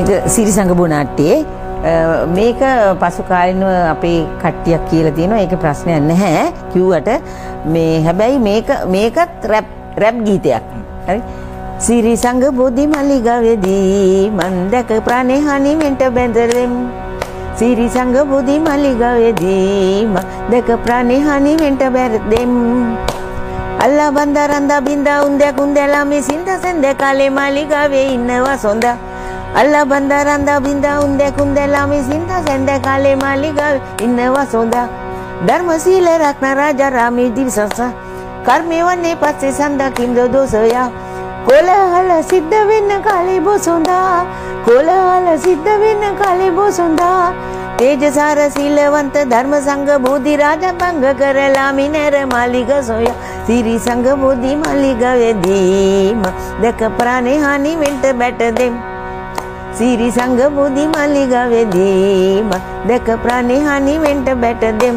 මේක සිරිසංගබෝ නාට්‍යයේ මේක පසු කාලිනව අපේ කට්ටියක් කියලා තියෙනවා. ඒකේ ප්‍රශ්නයක් නැහැ කිව්වට මේ හැබැයි මේකත් රැප් ගීතයක්. හරි. සිරිසංග බෝධි මල්ලිගාවේදී මන් දැක ප්‍රාණේ හානි වෙන්ට බැඳරෙම්. සිරිසංග බෝධි මල්ලිගාවේදී මන් දැක ප්‍රාණේ හානි වෙන්ට බැඳරෙම්. අල්ලා බන්දරන්දා බින්දා උන්දැ කුන්දැලා මේ සින්ද සෙන්ද කාලේ මාලිගාවේ ඉන්නවා සොඳා. අල්ලා බන්දරන්දා බින්දා උන්දැ කුන්දැලා මේ සින්ද සෙන්ද කාලේ මාලිගාවේ ඉන්නවා සොඳා. ධර්මශීල රත්න රාජා රාමේ දිවසස කර්මේ වන්නේ පස්සේ සඳා කින්ද දෝසයා. කොලහල සිද්ධ වෙන්න කාලේ බොසොඳා. කොලහල සිද්ධ වෙන්න කාලේ බොසොඳා. තේජසාර සීලවන්ත ධර්ම සංඝ බෝධි රාජ භංග කරලා මිනර මාලිග සොයා. සිරිසංග බෝධි මාලිගාවේදී දැක ප්‍රාණේ හානි වෙන්ට බැට දෙම්. සිරිසංග බෝධි මාලිගාවේදී දැක ප්‍රාණේ හානි වෙන්ට බැට දෙම්.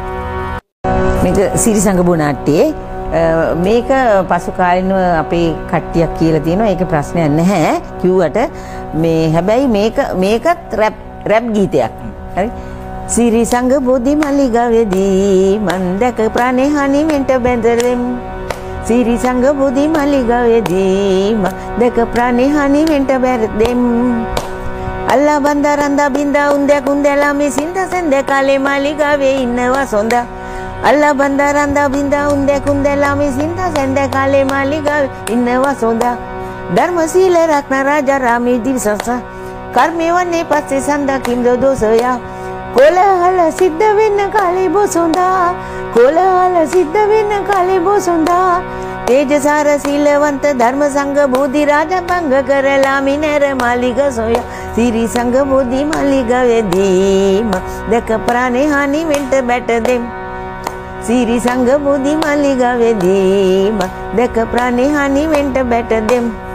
මේක සිරිසංගබෝ නාට්‍යයේ මේක පසු කාලිනව අපේ කට්ටියක් කියලා තියෙනවා. ඒකේ ප්‍රශ්නයක් නැහැ කිව්වට මේ හැබැයි මේකත් රැප් ගීතයක්. හරි. සිරිසංග බෝධි මල්ලිගාවේදී මන් දැක ප්‍රාණේ හානි වෙන්ට බැඳරෙම්. සිරිසංග බෝධි මල්ලිගාවේදී මන් දැක ප්‍රාණේ හානි වෙන්ට බැඳරෙම්. අල්ලා බන්දරන්දා බින්දා උන්දැ කුන්දැලා මේ සින්ද සෙන්ද කාලේ මාලිගාවේ ඉන්නවා සොඳා. අල්ලා බන්දරන්දා බින්දා උන්දැ කුන්දැලා මේ සින්ද සෙන්ද කාලේ මාලිගාවේ ඉන්නවා සොඳා. ධර්මශීල රත්න රාජා රාමේ දිවසස කර්මේ වන්නේ පස්සේ සඳා කින්ද දෝසයා. කොලහල සිද්ධ වෙන්න කාලේ බොසොඳා. කොලහල සිද්ධ වෙන්න කාලේ බොසොඳා. තේජසාර සීලවන්ත ධර්ම සංඝ බෝධි රාජ භංග කරලා මිනර මාලිග සොයා. සිරිසංග බෝධි මාලිගාවේදී දැක ප්‍රාණේ හානි වෙන්ට බැට දෙම්. සිරිසංග බෝධි මාලිගාවේදී දැක ප්‍රාණේ හානි වෙන්ට බැට දෙම්.